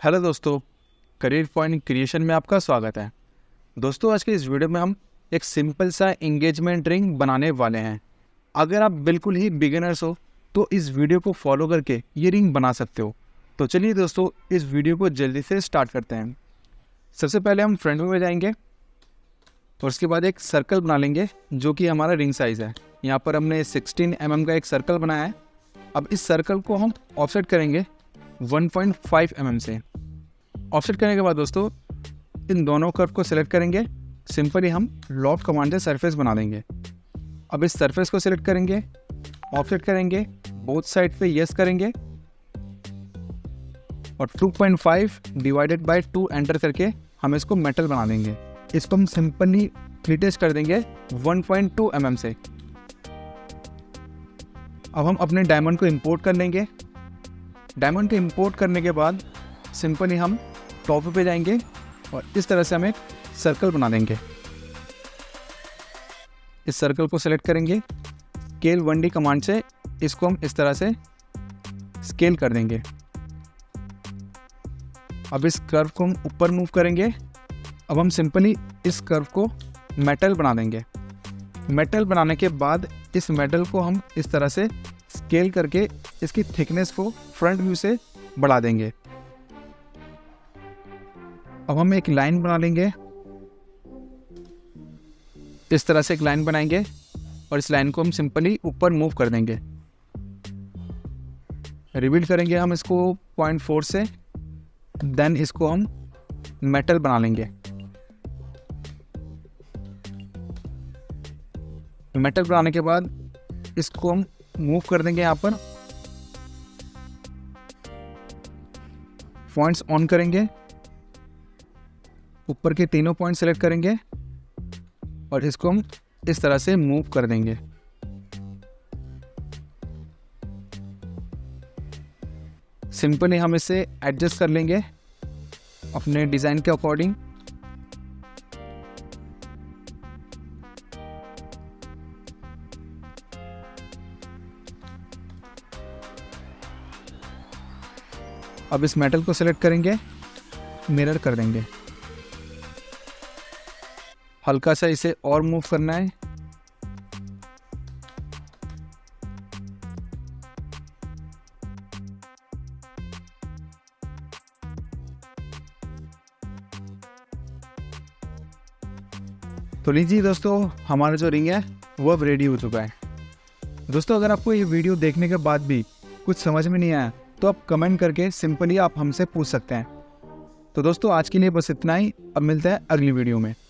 Hello दोस्तों, career point creation में आपका स्वागत है। दोस्तों, आज के इस वीडियो में हम एक सिंपल सा एंगेजमेंट रिंग बनाने वाले हैं। अगर आप बिल्कुल ही बिगिनर्स हो तो इस वीडियो को फॉलो करके ये रिंग बना सकते हो। तो चलिए दोस्तों, इस वीडियो को जल्दी से स्टार्ट करते हैं। सबसे पहले हम फ्रंट में जाएंगे और उसके बाद एक सर्कल बना लेंगे जो कि हमारा रिंग साइज़ है। यहाँ पर हमने 16 mm का एक सर्कल बनाया है। अब इस सर्कल को हम ऑफसेट करेंगे 1.5 mm से। ऑफसेट करने के बाद दोस्तों इन दोनों कर्व को सिलेक्ट करेंगे। सिंपली हम लॉफ्ट कमांड से सरफेस बना देंगे। अब इस सरफेस को सिलेक्ट करेंगे, ऑफसेट करेंगे, बोथ साइड पे यस करेंगे और 2.5 डिवाइडेड बाय 2 एंटर करके हम इसको मेटल बना देंगे। इसको हम सिंपली फ्लीटेज कर देंगे 1.2 mm से। अब हम अपने डायमंड को इंपोर्ट कर लेंगे। डायमंड को इंपोर्ट करने के बाद सिंपली हम टॉप पे जाएंगे और इस तरह से हम एक सर्कल बना देंगे। इस सर्कल को सिलेक्ट करेंगे, स्केल 1D कमांड से इसको हम इस तरह से स्केल कर देंगे। अब इस कर्व को हम ऊपर मूव करेंगे। अब हम सिंपली इस कर्व को मेटल बना देंगे। मेटल बनाने के बाद इस मेटल को हम इस तरह से स्केल करके इसकी थिकनेस को फ्रंट व्यू से बढ़ा देंगे। अब हम एक लाइन बना लेंगे। इस तरह से एक लाइन बनाएंगे और इस लाइन को हम सिंपली ऊपर मूव कर देंगे। रिबिल्ड करेंगे हम इसको 0.4 से, देन इसको हम मेटल बना लेंगे। मेटल बनाने के बाद इसको हम मूव कर देंगे। यहाँ पर पॉइंट्स ऑन करेंगे, ऊपर के तीनों पॉइंट सेलेक्ट करेंगे और इसको हम इस तरह से मूव कर देंगे। सिंपली हम इसे एडजस्ट कर लेंगे अपने डिज़ाइन के अकॉर्डिंग। अब इस मेटल को सिलेक्ट करेंगे, मिरर कर देंगे। हल्का सा इसे और मूव करना है। तो लीजिए दोस्तों, हमारा जो रिंग है वो अब रेडी हो चुका है। दोस्तों, अगर आपको ये वीडियो देखने के बाद भी कुछ समझ में नहीं आया तो आप कमेंट करके सिंपली आप हमसे पूछ सकते हैं। तो दोस्तों, आज के लिए बस इतना ही। अब मिलते हैं अगली वीडियो में।